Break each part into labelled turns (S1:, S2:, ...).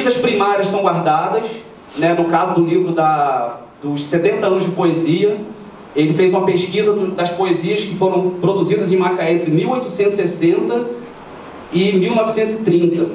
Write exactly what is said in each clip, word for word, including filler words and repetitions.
S1: pesquisas primárias estão guardadas, né, no caso do livro da, dos setenta anos de poesia. Ele fez uma pesquisa do, das poesias que foram produzidas em Macaé entre mil oitocentos e sessenta e mil novecentos e trinta.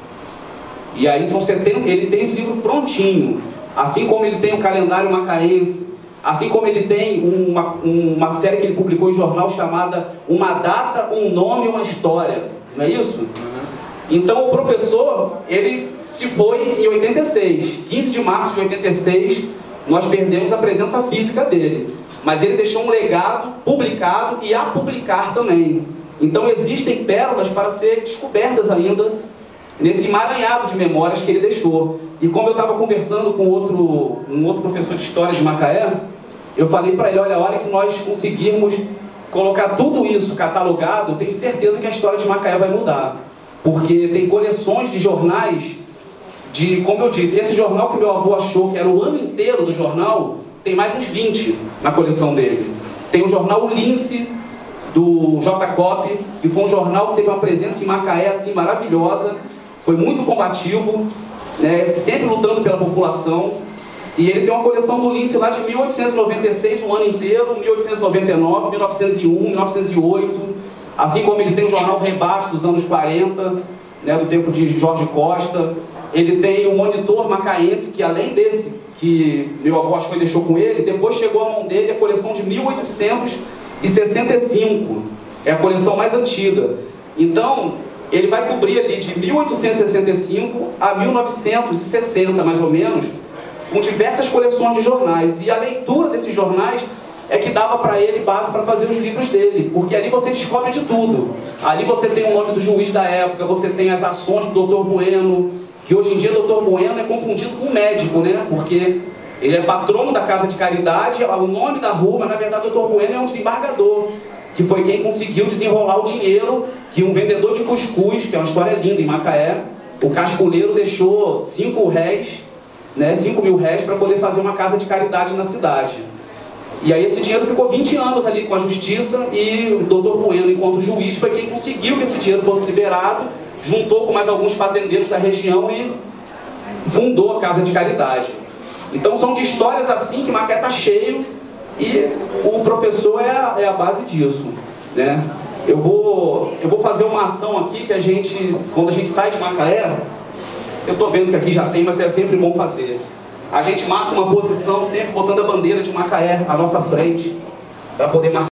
S1: E aí são setenta, ele tem esse livro prontinho, assim como ele tem o calendário macaense, assim como ele tem uma, uma série que ele publicou em jornal chamada Uma Data, um Nome e uma História, não é isso? Então o professor, ele se foi em oitenta e seis, quinze de março de oitenta e seis, nós perdemos a presença física dele, mas ele deixou um legado publicado e a publicar também. Então existem pérolas para ser descobertas ainda nesse emaranhado de memórias que ele deixou. E como eu estava conversando com outro, um outro professor de história de Macaé, eu falei para ele, olha, a hora que nós conseguirmos colocar tudo isso catalogado, eu tenho certeza que a história de Macaé vai mudar. Porque tem coleções de jornais, de, como eu disse, esse jornal que meu avô achou que era o ano inteiro do jornal, tem mais uns vinte na coleção dele. Tem o jornal O Lince, do J. Cop, que foi um jornal que teve uma presença em Macaé assim maravilhosa, foi muito combativo, né, sempre lutando pela população. E ele tem uma coleção do Lince lá de mil oitocentos e noventa e seis, um ano inteiro, mil oitocentos e noventa e nove, mil novecentos e um, mil novecentos e oito, assim como ele tem o jornal Rebate dos anos quarenta, né, do tempo de Jorge Costa. Ele tem o Monitor Macaense, que além desse que meu avô achou e deixou com ele, depois chegou à mão dele a coleção de mil oitocentos e sessenta e cinco, é a coleção mais antiga. Então, ele vai cobrir ali de mil oitocentos e sessenta e cinco a mil novecentos e sessenta, mais ou menos, com diversas coleções de jornais. E a leitura desses jornais é que dava para ele base para fazer os livros dele, porque ali você descobre de tudo. Ali você tem o nome do juiz da época, você tem as ações do doutor Bueno, que hoje em dia o doutor Bueno é confundido com médico, né? Porque ele é patrono da Casa de Caridade, o nome da rua, mas na verdade o doutor Bueno é um desembargador, que foi quem conseguiu desenrolar o dinheiro que um vendedor de cuscuz, que é uma história linda em Macaé, o casculeiro deixou cinco réis, né, cinco mil réis para poder fazer uma casa de caridade na cidade. E aí esse dinheiro ficou vinte anos ali com a justiça, e o doutor Bueno, enquanto juiz, foi quem conseguiu que esse dinheiro fosse liberado, juntou com mais alguns fazendeiros da região e fundou a Casa de Caridade. Então são de histórias assim que Macaé está cheio, e o professor é a, é a base disso, né? Eu vou, eu vou fazer uma ação aqui que a gente, quando a gente sai de Macaé, eu estou vendo que aqui já tem, mas é sempre bom fazer. A gente marca uma posição sempre botando a bandeira de Macaé à nossa frente, para poder marcar.